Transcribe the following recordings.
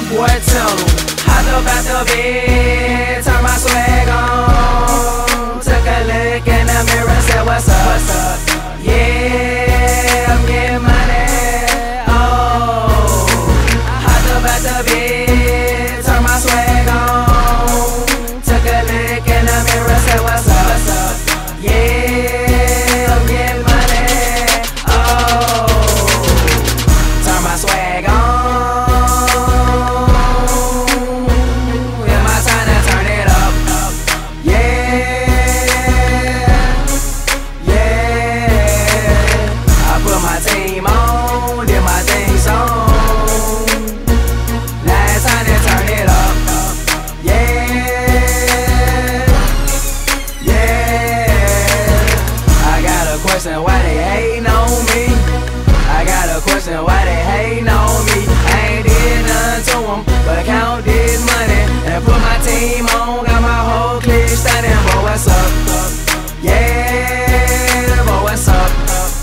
boy Tunnel. Hopped up out the bed, turned my swag on, took a look in the mirror, said what's up, what's up? Yeah, I'm getting money. Oh, hopped up out the bed, turned my swag on, took a look in the mirror, said what's up, what's up? Yeah, I'm getting money. Oh, turn my swag on. Why they hating on me? I got a question, why they hating on me? I ain't did nothing to them, but count this money and put my team on, got my whole clique standing. Boy, what's up? Yeah, boy, what's up?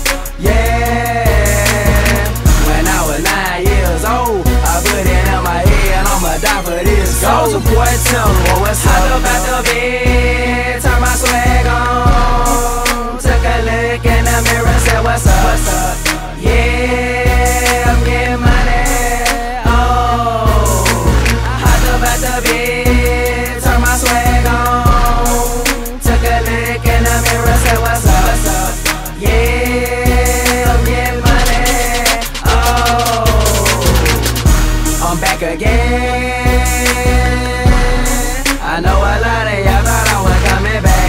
Yeah. When I was 9 years old, I put it in my head, I'ma die for this gold. So boy, tell me, boy, what's up? Hopped up out the bed, turn my swag on, took a look in the mirror, said what's up, what's up? Yeah, I'm getting money. Oh, hopped up out the bed, turned my swag on, took a look in the mirror, said what's up, what's up? Yeah, I'm getting money. Oh, I'm back again. I know a lot of y'all thought I was coming back.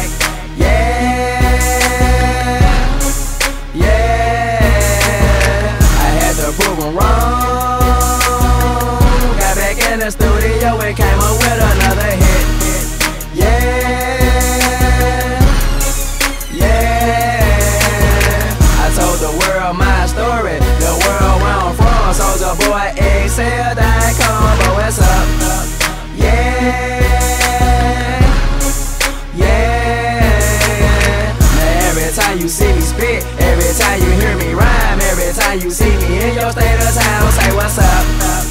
In the studio, it came up with another hit. Yeah, yeah. I told the world my story, the world where I'm from. SouljaBoyXL.com, but what's up? Yeah, yeah. Now every time you see me spit, every time you hear me rhyme, every time you see me in your state of town, say what's up?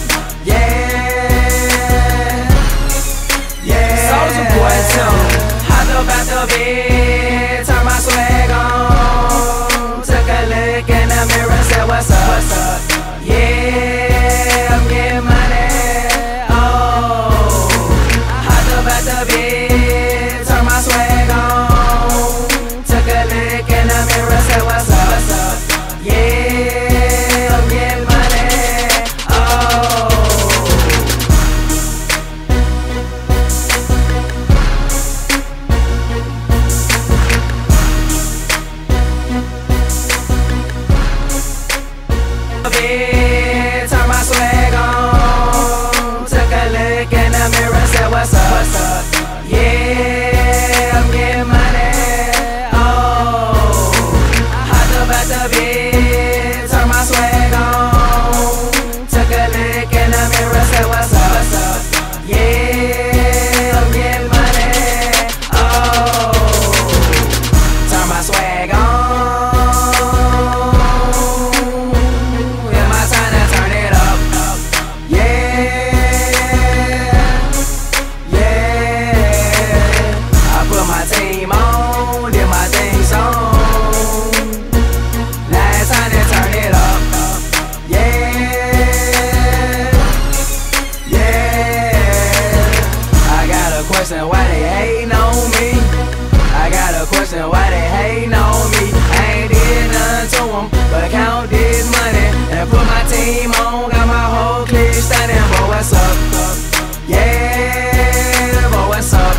Hopped up out the bed, turned my swag on, took a look in the mirror, said what's up, what's up? Yeah, I'm getting money. Oh, hopped up out the bed, turned my swag on, took a look in the mirror, said what's up, what's up? Yeah, I'm getting money. Oh, turn my swag on, took a look in the mirror, said what's up, what's up? Yeah, I'm getting money. Oh, hopped up out the bed, turn my swag on, took a look in the mirror, said what's up, what's up? Yeah, I'm getting money. Oh, turn my swag on. Why they hating on me? I got a question, why they hating on me? I ain't did nothing to them, but count this money and put my team on, got my whole clique standing. Boy, what's up? Yeah, boy, what's up?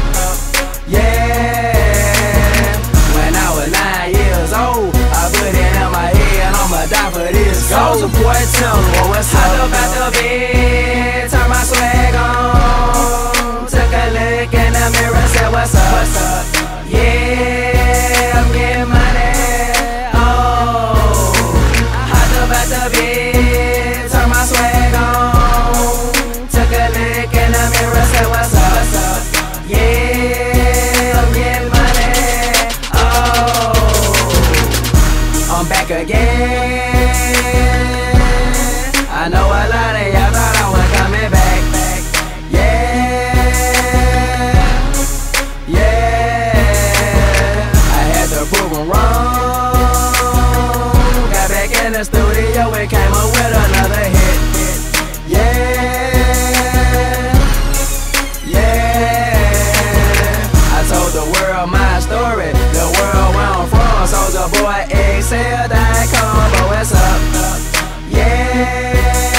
Yeah. When I was 9 years old, I put it in my head, I'ma die for this gold. So boy, tell me, boy, what's up? Hopped up out the bed, turned my swag on, took a look in the mirror, said what's up, what's up? Yeah, I'm getting money. Oh, hopped up out the bed, turned my swag on, took a look in the mirror, said what's up, what's up? Yeah, I'm getting money. Oh, I'm back again. came up with another hit. Yeah, yeah. I told the world my story, the world where I'm from. Soulja Boy, XL.com, but what's up? Yeah,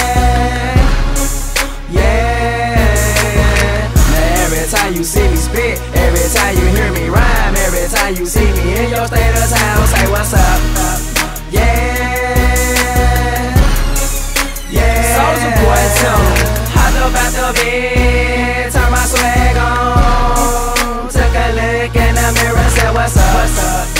yeah. Now every time you see me spit, every time you hear me rhyme, every time you see me in your state of town, say what's up? Yeah, yeah. Soulja Boy, tell me, hopped up out the bed, turn my swag on, took a look in the mirror, said what's up?